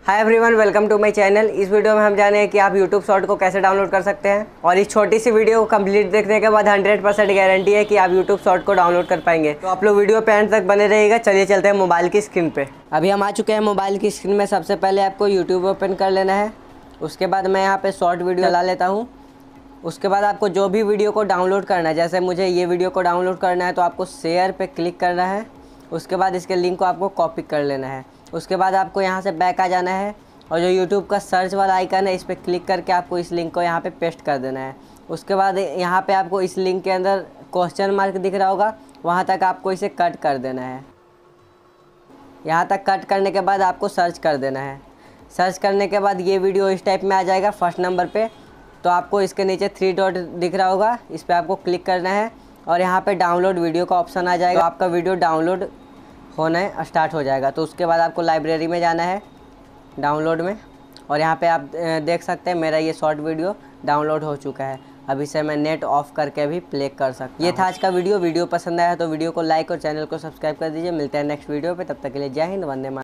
Hi everyone, welcome to my channel. इस video में हम जानेंगे कि आप YouTube शॉर्ट को कैसे डाउनलोड कर सकते हैं। और इस छोटी सी वीडियो को कंप्लीट देखने के बाद 100% गारंटी है कि आप YouTube शॉर्ट को डाउनलोड कर पाएंगे। तो आप लोग वीडियो पे एंड तक बने रहिएगा। चलिए चलते हैं मोबाइल की स्क्रीन पे। अभी हम आ चुके हैं मोबाइल की स्क्रीन में। सबसे पहले आपको YouTube ओपन कर लेना है। उसके बाद मैं यहाँ पर शॉर्ट वीडियो चला लेता हूँ। उसके बाद आपको जो भी वीडियो को डाउनलोड करना है, जैसे मुझे ये वीडियो को डाउनलोड करना है तो आपको शेयर पे क्लिक करना है। उसके बाद इसके लिंक को आपको कॉपी कर लेना है। उसके बाद आपको यहाँ से बैक आ जाना है और जो YouTube का सर्च वाला आइकन है इस पर क्लिक करके आपको इस लिंक को यहाँ पे पेस्ट कर देना है। उसके बाद यहाँ पे आपको इस लिंक के अंदर क्वेश्चन मार्क दिख रहा होगा, वहाँ तक आपको इसे कट कर देना है। यहाँ तक कट करने के बाद आपको सर्च कर देना है। सर्च करने के बाद ये वीडियो इस टाइप में आ जाएगा फर्स्ट नंबर पे। तो आपको इसके नीचे 3 डॉट दिख रहा होगा, इस पर आपको क्लिक करना है और यहाँ पे डाउनलोड वीडियो का ऑप्शन आ जाएगा। तो आपका वीडियो डाउनलोड होना स्टार्ट हो जाएगा। तो उसके बाद आपको लाइब्रेरी में जाना है, डाउनलोड में, और यहाँ पे आप देख सकते हैं मेरा ये शॉर्ट वीडियो डाउनलोड हो चुका है। अब इसे मैं नेट ऑफ करके भी प्ले कर सकता हूँ। ये था आज का वीडियो पसंद आया तो वीडियो को लाइक और चैनल को सब्सक्राइब कर दीजिए। मिलते हैं नेक्स्ट वीडियो पे, तब तक के लिए जय हिंद, वंदे मातरम।